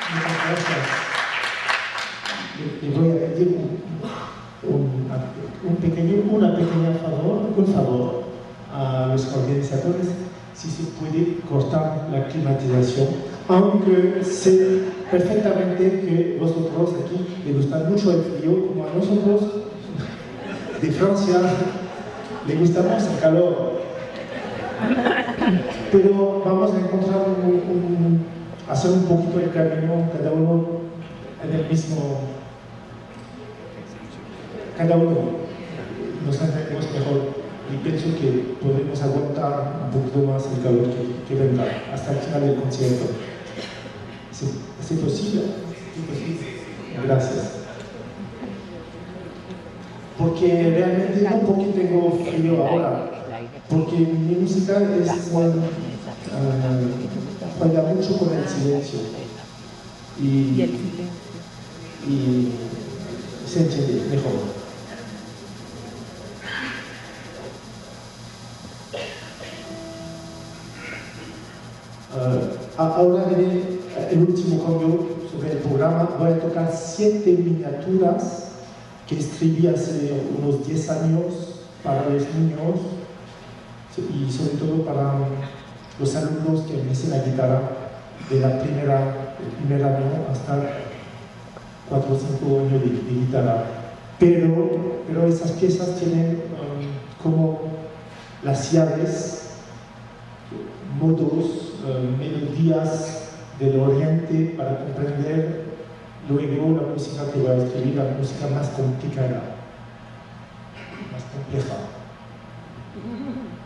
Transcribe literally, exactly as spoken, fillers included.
Muchas gracias. Le, le voy a pedir un, un, un pequeño, una pequeña favor, un favor a los organizadores, si se puede cortar la climatización, aunque sé perfectamente que vosotros aquí les gusta mucho el frío, como a nosotros de Francia le gustamos el calor. Pero vamos a encontrar un, un, hacer un poquito el camino, cada uno en el mismo, cada uno nos entendemos mejor y pienso que podemos aguantar un poquito más el calor que, que vendrá hasta el final del concierto. ¿Es posible? ¿Es posible? Gracias. Porque realmente no porque tengo frío ahora, porque mi música es, uh, juega mucho con el silencio y, y se entiende mejor. Uh, ahora veré el último cambio sobre el programa. Voy a tocar siete miniaturas que escribí hace unos diez años para los niños y sobre todo para los alumnos que me hacen la guitarra de la primera, el primer año hasta cuatro o cinco años de, de guitarra. Pero, pero esas piezas tienen um, como las llaves, modos, um, melodías del oriente para comprender luego la música que voy a escribir, la música más complicada, más compleja.